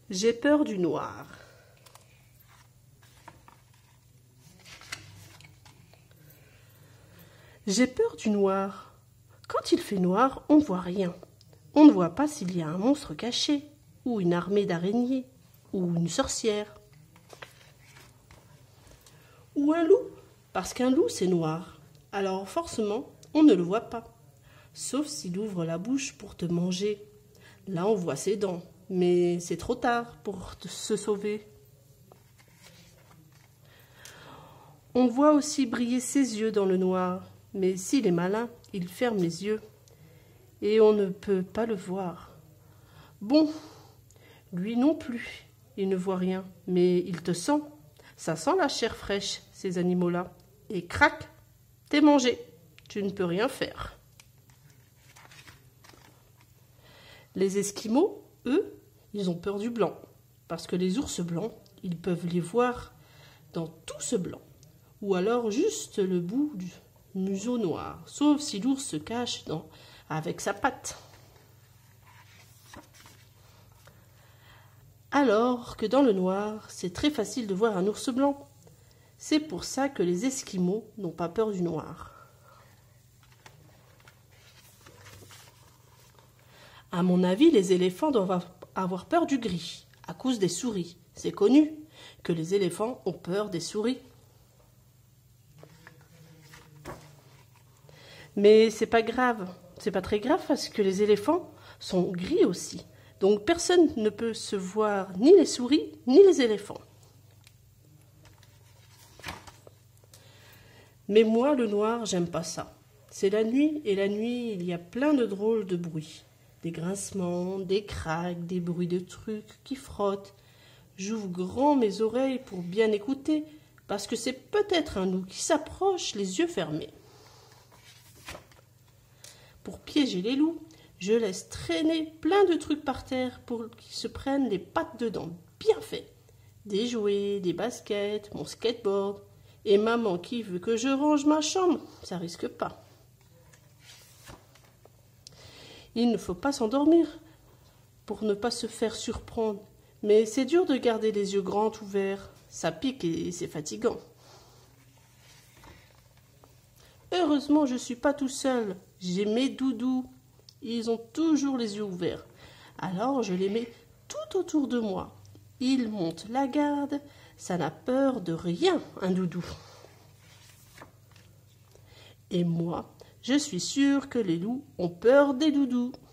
J'ai peur du noir. J'ai peur du noir. Quand il fait noir, on ne voit rien. On ne voit pas s'il y a un monstre caché, ou une armée d'araignées, ou une sorcière. Ou un loup, parce qu'un loup c'est noir. Alors forcément, on ne le voit pas. Sauf s'il ouvre la bouche pour te manger. Là, on voit ses dents, mais c'est trop tard pour se sauver. On voit aussi briller ses yeux dans le noir, mais s'il est malin, il ferme les yeux. Et on ne peut pas le voir. Bon, lui non plus, il ne voit rien, mais il te sent. Ça sent la chair fraîche, ces animaux-là. Et crac, t'es mangé, tu ne peux rien faire. Les Esquimaux, eux, ils ont peur du blanc, parce que les ours blancs, ils peuvent les voir dans tout ce blanc, ou alors juste le bout du museau noir, sauf si l'ours se cache avec sa patte. Alors que dans le noir, c'est très facile de voir un ours blanc. C'est pour ça que les Esquimaux n'ont pas peur du noir. À mon avis, les éléphants doivent avoir peur du gris, à cause des souris. C'est connu que les éléphants ont peur des souris. Mais c'est pas grave, c'est pas très grave parce que les éléphants sont gris aussi. Donc personne ne peut se voir ni les souris ni les éléphants. Mais moi, le noir, j'aime pas ça. C'est la nuit, et la nuit, il y a plein de drôles de bruits. Des grincements, des craques, des bruits de trucs qui frottent. J'ouvre grand mes oreilles pour bien écouter, parce que c'est peut-être un loup qui s'approche les yeux fermés. Pour piéger les loups, je laisse traîner plein de trucs par terre pour qu'ils se prennent les pattes dedans, bien fait. Des jouets, des baskets, mon skateboard. Et maman qui veut que je range ma chambre, ça risque pas. Il ne faut pas s'endormir pour ne pas se faire surprendre. Mais c'est dur de garder les yeux grands ouverts. Ça pique et c'est fatigant. Heureusement, je ne suis pas tout seul. J'ai mes doudous. Ils ont toujours les yeux ouverts. Alors, je les mets tout autour de moi. Ils montent la garde. Ça n'a peur de rien, un doudou. Et moi, je suis sûre que les loups ont peur des doudous.